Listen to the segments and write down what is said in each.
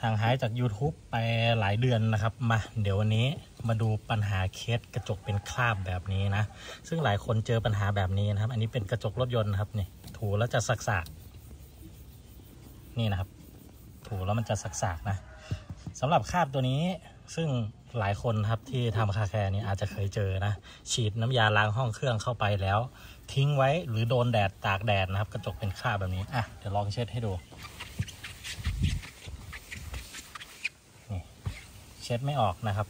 ห่างหายจาก YouTube ไปหลายเดือนนะครับมาเดี๋ยววันนี้มาดูปัญหาเคสกระจกเป็นคราบแบบนี้นะซึ่งหลายคนเจอปัญหาแบบนี้นะครับอันนี้เป็นกระจกรถยนต์นะครับนี่ถูแล้วจะสักๆนี่นะครับถูแล้วมันจะสักๆนะสำหรับคราบตัวนี้ซึ่งหลายคนครับที่ทำคาแคร์นี่อาจจะเคยเจอนะฉีดน้ำยาล้างห้องเครื่องเข้าไปแล้วทิ้งไว้หรือโดนแดดตากแดดนะครับกระจกเป็นคราบแบบนี้อ่ะเดี๋ยวลองเช็ดให้ดูนี่เช็ดไม่ออกนะครับ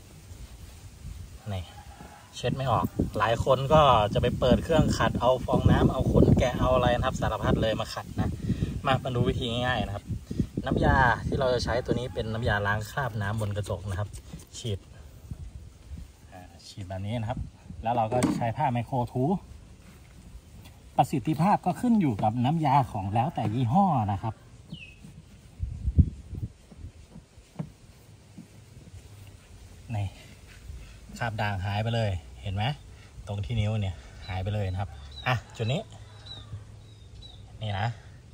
นี่เช็ดไม่ออกหลายคนก็จะไปเปิดเครื่องขัดเอาฟองน้ำเอาขนแกะเอาอะไรนะครับสารพัดเลยมาขัดนะมาดูวิธีง่ายๆนะครับน้ำยาที่เราจะใช้ตัวนี้เป็นน้ำยาล้างคราบน้ำบนกระจกนะครับฉีดแบบนี้นะครับแล้วเราก็ใช้ผ้าไมโครถูประสิทธิภาพก็ขึ้นอยู่กับน้ำยาของแล้วแต่ยี่ห้อนะครับนี่คราบด่างหายไปเลยเห็นไหมตรงที่นิ้วเนี่ยหายไปเลยนะครับอ่ะจุดนี้นี่นะ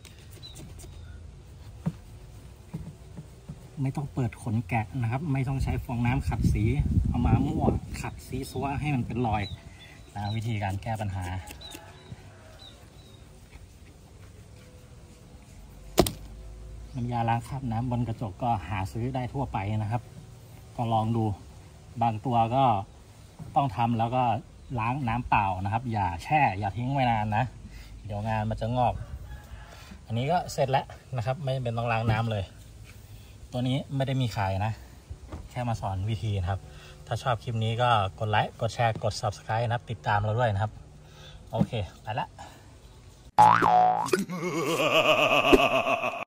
ไม่ต้องเปิดขนแกะนะครับไม่ต้องใช้ฟองน้ำขัดสีเอามามั่วขัดสีซัวให้มันเป็นรอยนะวิธีการแก้ปัญหาน้ำยาล้างคราบน้ำบนกระจกก็หาซื้อได้ทั่วไปนะครับก็ลองดูบางตัวก็ต้องทำแล้วก็ล้างน้ำเปล่านะครับอย่าแช่อย่าทิ้งไว้นานนะเดี๋ยวงานมันจะงอกอันนี้ก็เสร็จแล้วนะครับไม่เป็นต้องล้างน้ำเลยตัวนี้ไม่ได้มีขายนะแค่มาสอนวิธีนะครับถ้าชอบคลิปนี้ก็กดไลค์กดแชร์กด Subscribe นะครับติดตามเราด้วยนะครับโอเคไปละ